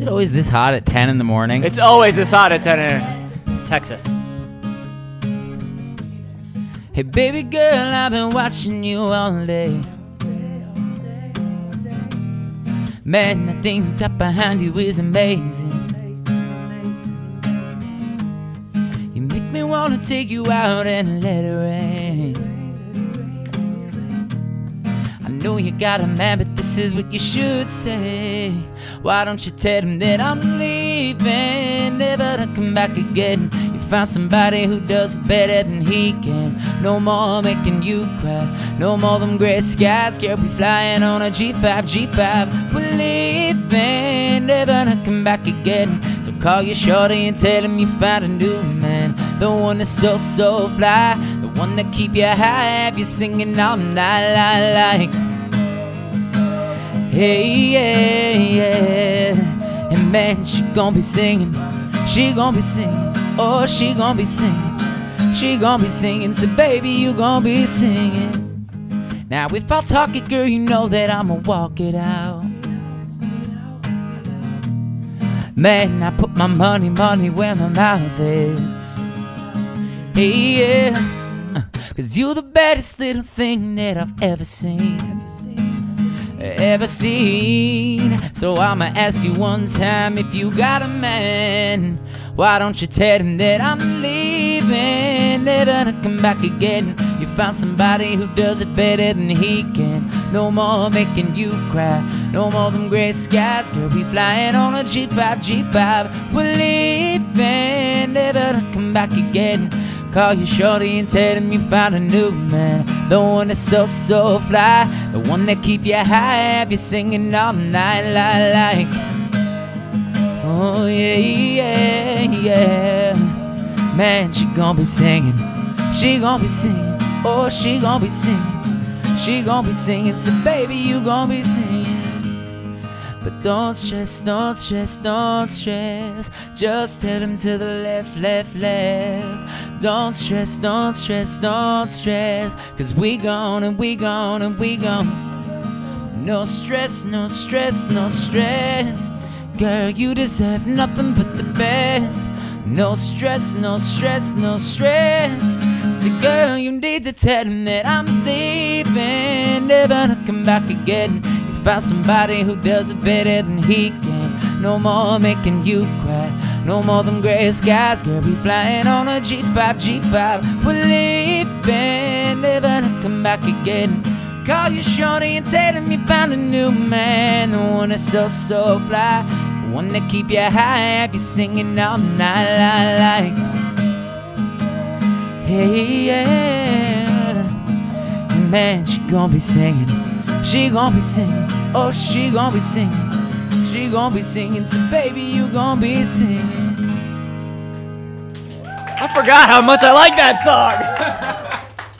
it always this hot at 10 in the morning? It's always this hot at 10 a.m. It's Texas. Hey baby girl, I've been watching you all day. Man, the thing you got behind you is amazing. You make me wanna take you out and let it rain. I know you got a man, but this is what you should say. Why don't you tell him that I'm leaving, never to come back again? You found somebody who does it better than he can. No more making you cry, no more them gray skies. Girl, we flying on a G5, G5. We're leaving, never to come back again. So call your shorty and tell him you found a new man. The one that's so, so fly, the one that keep you high, have you singing all night like hey, yeah, yeah. And man, she gon' be singing, she gon' be singing, oh, she gon' be singing, she gon' be singing, so baby, you gon' be singing. Now if I talk it, girl, you know that I'ma walk it out. Man, I put my money where my mouth is. Hey, yeah, 'cause you're the baddest little thing that I've ever seen. So I'ma ask you one time, if you got a man, why don't you tell him that I'm leaving, never to come back again? You found somebody who does it better than he can. No more making you cry, no more them gray skies. Girl, we flying on a G5, G5. We're leaving, never to come back again. Call your shorty and tell him you found a new man. The one that's so, so fly, the one that keep you high, have you singing all night like oh yeah, yeah, yeah. Man, she gon' be singing, she gon' be singing, oh, she gon' be singing, she gon' be singing, so baby, you gon' be singing. But don't stress, don't stress, don't stress. Just tell him to the left, left, left. Don't stress, don't stress, don't stress. 'Cause we gone and we gone and we gone. No stress, no stress, no stress. Girl, you deserve nothing but the best. No stress, no stress, no stress. So girl, you need to tell him that I'm leaving, never to come back again. Found somebody who does it better than he can. No more making you cry, no more them gray skies. Girl, we flying on a G5, G5. We're leaving, never to come back again. Call your shorty and tell him you found a new man. The one that's so, so fly, the one that keep you high, have you singing all night like hey, yeah. Man, she gon' be singing, she gon' be singing, oh, she gon' be singing, she gon' be singing, so baby, you gon' be singing. I forgot how much I like that song.